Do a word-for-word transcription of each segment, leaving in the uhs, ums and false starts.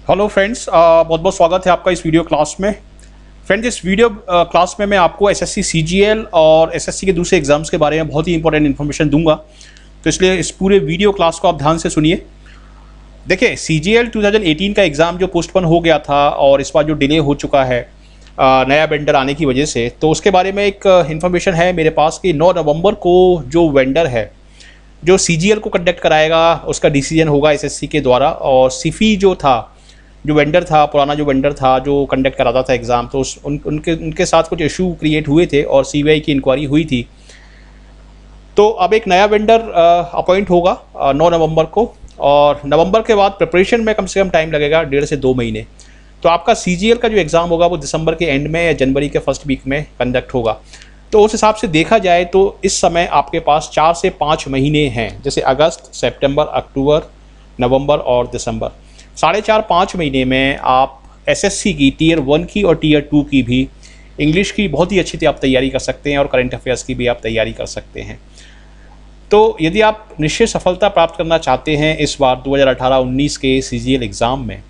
Hello friends, बहुत बहुत स्वागत है आपका इस वीडियो क्लास में। फ्रेंड्स, इस वीडियो क्लास में मैं आपको एसएससी सीजीएल और एसएससी के दूसरे एग्जाम्स के बारे में बहुत ही इंपॉर्टेंट इन्फॉर्मेशन दूंगा, तो इसलिए इस पूरे वीडियो क्लास को आप ध्यान से सुनिए। देखिए, सीजीएल दो हज़ार अठारह का एग्ज़ाम जो पोस्टपोन हो गया था और इस बार जो डिले हो चुका है नया वेंडर आने की वजह से, तो उसके बारे में एक इन्फॉर्मेशन है मेरे पास कि नौ नवंबर को जो वेंडर है जो सीजीएल को कंडक्ट कराएगा उसका डिसीजन होगा एसएससी के द्वारा। और सिफी जो था, जो वेंडर था, पुराना जो वेंडर था जो कंडक्ट कराता था एग्ज़ाम, तो उस उन, उनके उनके साथ कुछ इशू क्रिएट हुए थे और सीबीआई की इंक्वायरी हुई थी। तो अब एक नया वेंडर अपॉइंट होगा नौ नवंबर को, और नवंबर के बाद प्रिपरेशन में कम से कम टाइम लगेगा डेढ़ से दो महीने। तो आपका सीजीएल का जो एग्ज़ाम होगा वो दिसंबर के एंड में या जनवरी के फर्स्ट वीक में कंडक्ट होगा। तो उस हिसाब से देखा जाए तो इस समय आपके पास चार से पाँच महीने हैं, जैसे अगस्त, सितंबर, अक्टूबर, नवंबर और दिसंबर। साढ़े चार पाँच महीने में आप एसएससी की टीयर वन की और टीयर टू की भी इंग्लिश की बहुत ही अच्छी आप तैयारी कर सकते हैं और करंट अफेयर्स की भी आप तैयारी कर सकते हैं। तो यदि आप निश्चित सफलता प्राप्त करना चाहते हैं इस बार दो हज़ार अठारह उन्नीस के सीजीएल एग्ज़ाम में,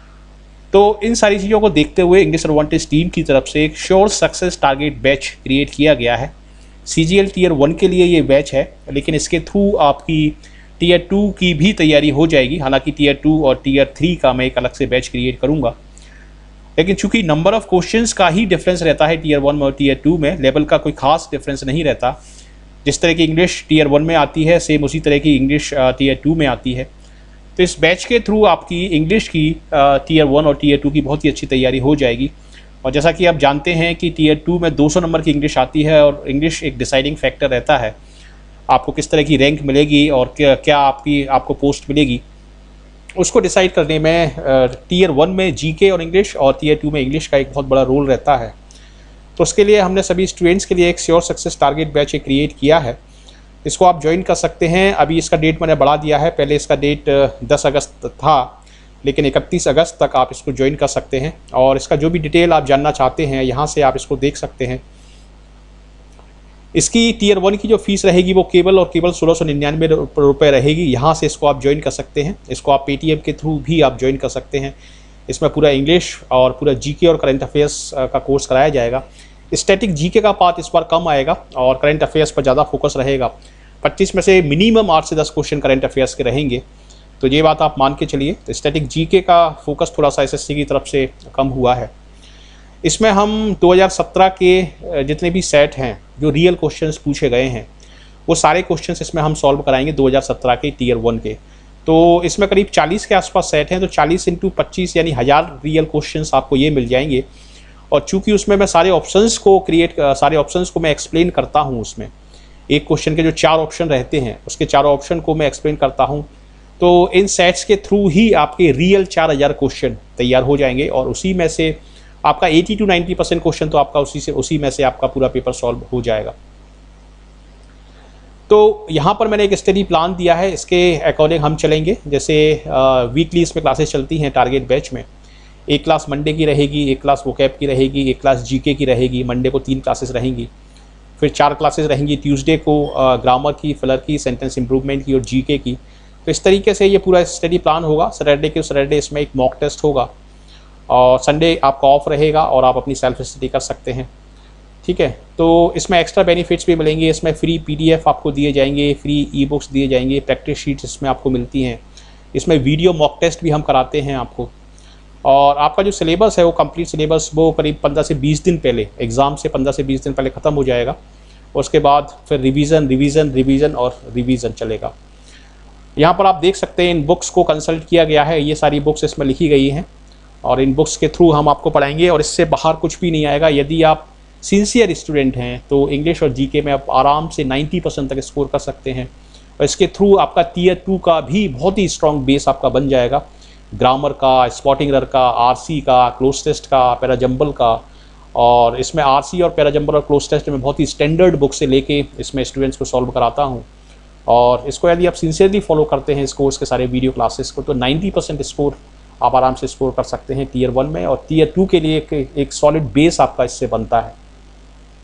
तो इन सारी चीज़ों को देखते हुए इंग्लिश एडवांटेज टीम की तरफ से एक sure success target batch create किया गया है। सीजीएल टीयर वन के लिए ये बैच है, लेकिन इसके थ्रू आपकी टीयर टू की भी तैयारी हो जाएगी। हालांकि टीयर टू और टीयर थ्री का मैं एक अलग से बैच क्रिएट करूंगा, लेकिन चूंकि नंबर ऑफ क्वेश्चंस का ही डिफरेंस रहता है टीयर वन और टीयर टू में, लेवल का कोई खास डिफरेंस नहीं रहता। जिस तरह की इंग्लिश टीयर वन में आती है, सेम उसी तरह की इंग्लिश टीयर टू में आती है। तो इस बैच के थ्रू आपकी इंग्लिश की टीयर वन और टीयर टू की बहुत ही अच्छी तैयारी हो जाएगी। और जैसा कि आप जानते हैं कि टीयर टू में दो सौ नंबर की इंग्लिश आती है, और इंग्लिश एक डिसाइडिंग फैक्टर रहता है आपको किस तरह की रैंक मिलेगी और क्या क्या आपकी आपको पोस्ट मिलेगी, उसको डिसाइड करने में टीयर वन में जीके और इंग्लिश और टीयर टू में इंग्लिश का एक बहुत बड़ा रोल रहता है। तो उसके लिए हमने सभी स्टूडेंट्स के लिए एक sure success target batch create किया है। इसको आप ज्वाइन कर सकते हैं। अभी इसका डेट मैंने बढ़ा दिया है, पहले इसका डेट दस अगस्त था, लेकिन इकतीस अगस्त तक आप इसको ज्वाइन कर सकते हैं। और इसका जो भी डिटेल आप जानना चाहते हैं यहाँ से आप इसको देख सकते हैं। इसकी टीयर वन की जो फीस रहेगी वो केवल और केवल सोलह सौ निन्यानवे रुपये रहेगी। यहाँ से इसको आप ज्वाइन कर सकते हैं। इसको आप पेटीएम के थ्रू भी आप ज्वाइन कर सकते हैं। इसमें पूरा इंग्लिश और पूरा जीके और करंट अफेयर्स का कोर्स कराया जाएगा। स्टैटिक जीके का पार्ट इस बार कम आएगा और करंट अफेयर्स पर ज़्यादा फोकस रहेगा। पच्चीस में से मिनिमम आठ से दस क्वेश्चन करंट अफेयर्स के रहेंगे, तो ये बात आप मान के चलिए। तो स्टैटिक जीके का फोकस थोड़ा सा एसएससी की तरफ से कम हुआ है। इसमें हम दो हज़ार सत्रह के जितने भी सेट हैं जो रियल क्वेश्चंस पूछे गए हैं वो सारे क्वेश्चंस इसमें हम सॉल्व कराएंगे दो हज़ार सत्रह के टीयर वन के। तो इसमें करीब चालीस के आसपास सेट हैं, तो चालीस इंटू पच्चीस यानी हज़ार रियल क्वेश्चंस आपको ये मिल जाएंगे। और चूंकि उसमें मैं सारे ऑप्शंस को क्रिएट सारे ऑप्शंस को मैं एक्सप्लेन करता हूँ, उसमें एक क्वेश्चन के जो चार ऑप्शन रहते हैं उसके चारों ऑप्शन को मैं एक्सप्लेन करता हूँ। तो इन सेट्स के थ्रू ही आपके रियल चार हज़ार क्वेश्चन तैयार हो जाएंगे, और उसी में से आपका अस्सी टू नब्बे परसेंट क्वेश्चन तो आपका उसी से उसी में से आपका पूरा पेपर सॉल्व हो जाएगा। तो यहाँ पर मैंने एक स्टडी प्लान दिया है, इसके अकॉर्डिंग हम चलेंगे। जैसे वीकली इसमें क्लासेस चलती हैं टारगेट बैच में। एक क्लास मंडे की रहेगी, एक क्लास वोकैब की रहेगी, एक क्लास जीके की रहेगी। मंडे को तीन क्लासेस रहेंगी, फिर चार क्लासेस रहेंगी ट्यूसडे को ग्रामर की, फिलर की, सेंटेंस इंप्रूवमेंट की और जीके की। तो इस तरीके से ये पूरा स्टडी प्लान होगा। सैटरडे के सैटरडे इसमें एक मॉक टेस्ट होगा, और संडे आपका ऑफ रहेगा और आप अपनी सेल्फ स्टडी कर सकते हैं। ठीक है, तो इसमें एक्स्ट्रा बेनिफिट्स भी मिलेंगे। इसमें फ्री पीडीएफ आपको दिए जाएंगे, फ्री ई बुक्स दिए जाएंगे, प्रैक्टिस शीट्स इसमें आपको मिलती हैं। इसमें वीडियो मॉक टेस्ट भी हम कराते हैं आपको। और आपका जो सिलेबस है वो कंप्लीट सिलेबस वो करीब पंद्रह से बीस दिन पहले, एग्ज़ाम से पंद्रह से बीस दिन पहले ख़त्म हो जाएगा। उसके बाद फिर रिवीजन रिवीजन रिवीजन और रिवीजन चलेगा। यहाँ पर आप देख सकते हैं इन बुक्स को कंसल्ट किया गया है। ये सारी बुक्स इसमें लिखी गई हैं और इन बुक्स के थ्रू हम आपको पढ़ाएंगे, और इससे बाहर कुछ भी नहीं आएगा। यदि आप सिंसियर स्टूडेंट हैं तो इंग्लिश और जीके में आप आराम से नब्बे परसेंट तक स्कोर कर सकते हैं। और इसके थ्रू आपका टीयर टू का भी बहुत ही स्ट्रॉन्ग बेस आपका बन जाएगा। ग्रामर का, स्पॉटिंग एरर का, आरसी का, क्लोज टेस्ट का, पैराजंबल का। और इसमें आरसी और पैराजंबल और क्लोज टेस्ट में बहुत ही स्टैंडर्ड बुक से लेके इसमें स्टूडेंट्स को सॉल्व कराता हूँ। और इसको यदि आप सिंसियरली फॉलो करते हैं इस कोर्स के सारे वीडियो क्लासेस को, तो नब्बे परसेंट स्कोर आप आराम से स्कोर कर सकते हैं टीयर वन में। और टीयर टू के लिए एक, एक सॉलिड बेस आपका इससे बनता है।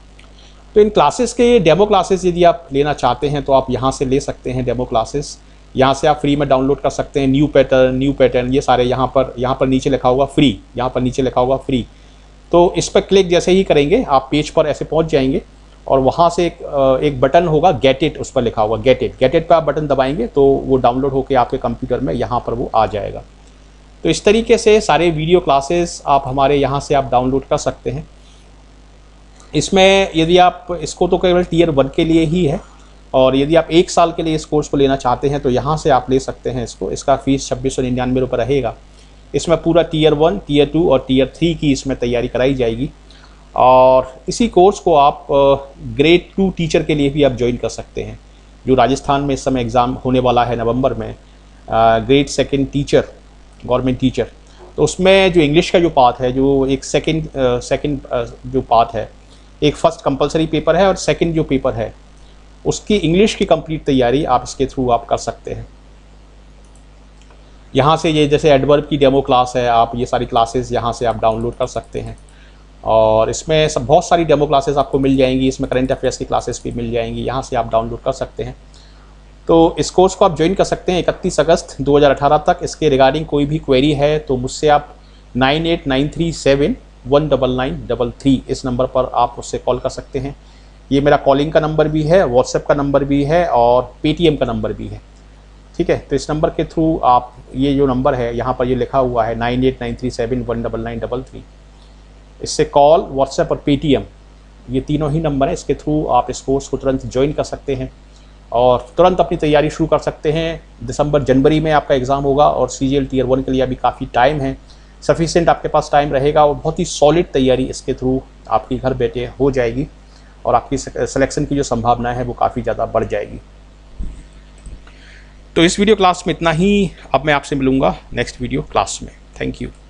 तो इन क्लासेस के डेमो क्लासेस यदि आप लेना चाहते हैं तो आप यहाँ से ले सकते हैं डेमो क्लासेस। यहाँ से आप फ्री में डाउनलोड कर सकते हैं। न्यू पैटर्न, न्यू पैटर्न, ये सारे यहाँ पर यहाँ पर नीचे लिखा होगा फ्री, यहाँ पर नीचे लिखा होगा फ्री। तो इस पर क्लिक जैसे ही करेंगे आप पेज पर ऐसे पहुँच जाएंगे और वहाँ से एक एक बटन होगा गेट इट, उस पर लिखा होगा गेट इट। गेट इट पर आप बटन दबाएंगे तो वो डाउनलोड होकर आपके कंप्यूटर में यहाँ पर वो आ जाएगा। तो इस तरीके से सारे वीडियो क्लासेस आप हमारे यहाँ से आप डाउनलोड कर सकते हैं। इसमें यदि आप इसको तो केवल टीयर वन के लिए ही है, और यदि आप एक साल के लिए इस कोर्स को लेना चाहते हैं तो यहाँ से आप ले सकते हैं इसको। इसका फीस छब्बीस सौ निन्यानवे रुपये रहेगा। इसमें पूरा टीयर वन, टीयर टू और टीयर थ्री की इसमें तैयारी कराई जाएगी। और इसी कोर्स को आप ग्रेड टू टीचर के लिए भी आप ज्वाइन कर सकते हैं, जो राजस्थान में इस समय एग्ज़ाम होने वाला है नवंबर में, grade second teacher, government teacher. तो उसमें जो इंग्लिश का जो पार्ट है, जो एक सेकंड सेकंड जो पार्ट है, एक फ़र्स्ट कंपलसरी पेपर है और सेकंड जो पेपर है उसकी इंग्लिश की कंप्लीट तैयारी आप इसके थ्रू आप कर सकते हैं। यहाँ से ये जैसे एडवर्ब की डेमो क्लास है, आप ये सारी क्लासेस यहाँ से आप डाउनलोड कर सकते हैं। और इसमें सब बहुत सारी डेमो क्लासेस आपको मिल जाएंगी। इसमें करंट अफेयर्स की क्लासेस भी मिल जाएंगी, यहाँ से आप डाउनलोड कर सकते हैं। तो इस कोर्स को आप ज्वाइन कर सकते हैं इकतीस अगस्त दो हज़ार अठारह तक। इसके रिगार्डिंग कोई भी क्वेरी है तो मुझसे आप nine eight nine three seven one double nine double three इस नंबर पर आप मुझसे कॉल कर सकते हैं। ये मेरा कॉलिंग का नंबर भी है, व्हाट्सएप का नंबर भी है और पेटीएम का नंबर भी है। ठीक है, तो इस नंबर के थ्रू आप, ये जो नंबर है यहाँ पर ये लिखा हुआ है nine eight nine three seven one double nine double three, इससे कॉल, व्हाट्सएप और पेटीएम, ये तीनों ही नंबर है। इसके थ्रू आप इस कोर्स को तुरंत ज्वाइन कर सकते हैं और तुरंत अपनी तैयारी शुरू कर सकते हैं। दिसंबर जनवरी में आपका एग्ज़ाम होगा और सीजीएल टीयर वन के लिए अभी काफ़ी टाइम है, सफिशिएंट आपके पास टाइम रहेगा और बहुत ही सॉलिड तैयारी इसके थ्रू आपकी घर बैठे हो जाएगी और आपकी सिलेक्शन की जो संभावना है वो काफ़ी ज़्यादा बढ़ जाएगी। तो इस वीडियो क्लास में इतना ही। अब मैं आपसे मिलूँगा नेक्स्ट वीडियो क्लास में। Thank you.